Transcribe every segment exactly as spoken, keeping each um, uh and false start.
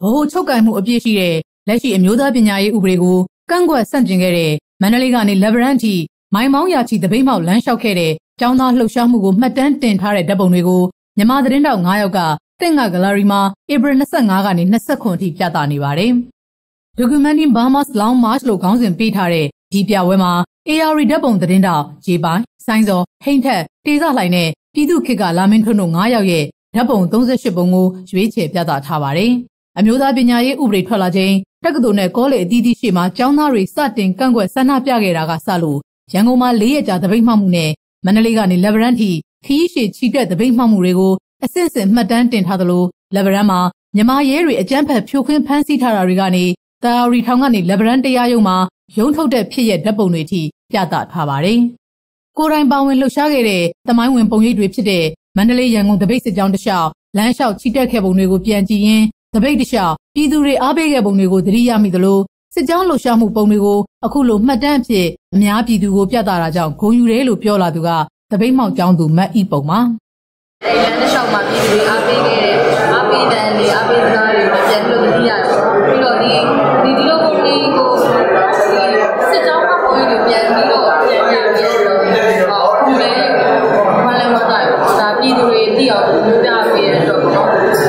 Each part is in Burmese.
ဗဟိုချုပ်ကိုင်မှုအပြည့်ရှိတဲ့လက်ရှိအမျိုးသားပညာရေးဥပဒေကိုကန့်ကွက်ဆန့်ကျင်ခဲ့တဲ့မန္တလေးကနေလက်ဗရန်တီမိုင်မောင်းရာချီတပိတ်မှောက်လမ်းလျှောက်ခဲ့တဲ့ကျောင်းသားလှုပ်ရှားမှုကိုမှတ်တမ်းတင်ထားတဲ့ဓာတ်ပုံတွေကိုမြန်မာသတင်းတောက်၅ယောက်ကတင့်ကဂလာရီမှာဧပြီ၂၅ကနေ၂၇အထိပြသနေပါတယ်။ Documenting Burma's Long March လို့ခေါင်းစဉ်ပေးထားတဲ့ဒီပြပွဲမှာ A R ဓာတ်ပုံသတင်းတောက်ရေပိုင်ဆိုင်းစောဟိမ့်ထက်တေးစလှိုင်နဲ့ပြည်သူခေတ်ကလာမင်းထွန်းတို့၅ယောက်ရဲ့ဓာတ်ပုံ၃၈ပုံကိုရွေးချယ်ပြသထားပါတယ်။အမျိုးသားပညာရေးဥပဒေထွက်လာချိန်တက္ကသိုလ်နဲ့ကောလိပ်အသီးသီးရှေ့မှာကျောင်းသားတွေစတင်ကန့်ကွက်ဆန္ဒပြခဲ့တာကစလို့ရန်ကုန်မှာ၄ရက်ကြာတပိတ်မှောက်မှုနဲ့မန္တလေးကနေလက်ဗရန်တီခီးရှည်ချီတက်တပိတ်မှောက်မှုတွေကိုအစစ်အစစ်မှတ်တမ်းတင်ထားသလိုလက်ဗရန်မှာမြန်မာရဲတွေအကြမ်းဖက်ဖြိုခွင်းဖမ်းဆီးထားတာတွေကနေတာယာရီထောင်ကနေလက်ဗရန်တရားရုံးမှာရုံးထုတ်တဲ့ဖြစ်ရဓာတ်ပုံတွေအထိပြသထားပါတယ်။ကိုယ်တိုင်ပါဝင်လှုပ်ရှားခဲ့တဲ့သမိုင်းဝင်ပုံရိပ်တွေဖြစ်တဲ့မန္တလေးရန်ကုန်တပိတ်စစ်ကြောင်းတစ်လျှောက်လမ်းလျှောက်ချီတက်ခဲ့ပုံတွေကိုပြန်ကြည့်ရင်တပိတ်တစ်လျှောက်ပြည်သူတွေအားပေးခဲ့ပုံတွေကိုသတိရမိသလိုစစ်ကြောင်းလှုပ်ရှားမှုပုံတွေကိုအခုလိုမှတ်တမ်းအဖြစ်အများပြည်သူကိုပြသတာကြောင့်ဂုဏ်ယူတယ်လို့ပြောလာသူကတပိတ်မှောက်ကျောင်းသူမတ်ဤပုံပါ။အဲလမ်းတစ်လျှောက်မှာပြည်သူတွေအားပေးခဲ့တဲ့အားပေးတဲ့နေအားပေးသားတွေကိုပြန်လို့သတိရတယ်။ပြီးတော့ဒီဒီဒီလိုပုံလေးကိုစစ်ကြောင်းကပုံရိပ်တွေပြန်ပြီးတော့ပြန်ပြပြီးတော့ဟောခုလည်းဘာလဲမသိဘူးဒါပြည်သူတွေသိအောင်ပြပေးရတော့ပေါ့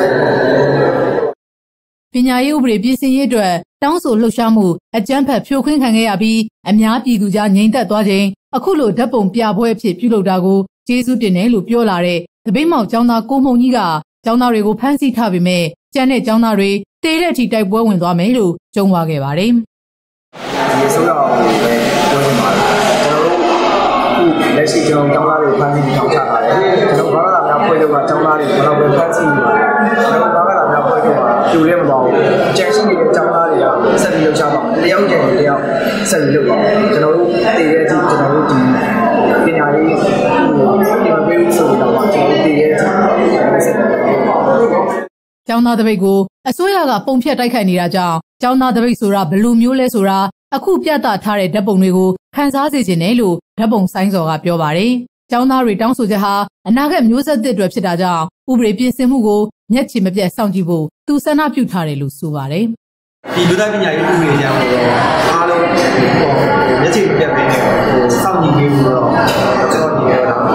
ပညာရေးဥပဒေပြင်ဆင်ရေးအတွက်တောင်းဆိုလှုပ်ရှားမှုအကြမ်းဖက်ဖြိုခွင်းခံခဲ့ရပြီးအများပြည်သူကြားငြိမ်သက်သွားချိန်အခုလိုဓာတ်ပုံပြပွဲအဖြစ်ပြုလုပ်တာကိုကျေးဇူးတင်တယ်လို့ပြောလာတဲ့တပိတ်မောက်ကျောင်းသားကိုမှုန်ကြီးကကျောင်းသားတွေကိုဖမ်းဆီးထားပေမဲ့ကျန်တဲ့ကျောင်းသားတွေတေးတဲ့အထိတိုက်ပွဲဝင်သွားမယ်လို့ကြုံသွားခဲ့ပါတယ်။ဒီဆိုတော့ပဲပြောနေပါလား။ကျွန်တော်တို့အခုလက်ရှိကျွန်တော်ကျောင်းသားတွေဖမ်းဆီးထောင်ချတာလေ။ကျွန်တော်ဘာသာများဖွဲ့လို့ကကျောင်းသားတွေဘယ်လောက်ပဲဖမ်းဆီးနေပါလဲ။ကျွန်တော်ဘာသာများဖွဲ့လို့ကတူလည်းမပေါ့ဘူး။ကျန်ရှိနေတဲ့ကျောင်းသားတွေကဆက်ပြီးလုပ်ချပါမယ်။တယောက်ကျန်တယောက်ဆက်ပြီးလုပ်ပါမယ်။ကျွန်တော်တို့တည်တဲ့အထိကျွန်တော်တို့ဒီပညာရေးဟိုဒီမှာပေးဆိုတော့ကျွန်တော်တည်တဲ့အထိဆက်ပြီးလုပ်ပါမယ်။ကျောင်းသားတပိတ်ကိုအစိုးရကပုံဖြတ်တိုက်ခိုက်နေတာကြောင့်ကျောင်းသားတပိတ်ဆိုတာဘယ်လိုမျိုးလဲဆိုတာအခုပြသထားတဲ့ဓာတ်ပုံတွေကိုခန်းစားစေခြင်းနဲ့လို့ဓာတ်ပုံဆိုင်စော်ကပြောပါတယ်။ကျောင်းသားတွေတောင်းဆိုချက်ဟာအနာဂတ်မျိုးဆက်သစ်တွေဖြစ်တာကြောင့်ဥပဒေပြင်ဆင်မှုကိုမျက်ခြေမပြတ်စောင့်ကြည့်ဖို့သူဆန္ဒပြုထားတယ်လို့ဆိုပါတယ်။ဒီလူသားပညာရေးဥပဒေကြောင့်တော့အားလုံးဟိုမျက်ခြေမပြတ်ပဲနဲ့ဟိုစောင့်ကြည့်ပေးဖို့တော့ကျွန်တော်ညီရတာ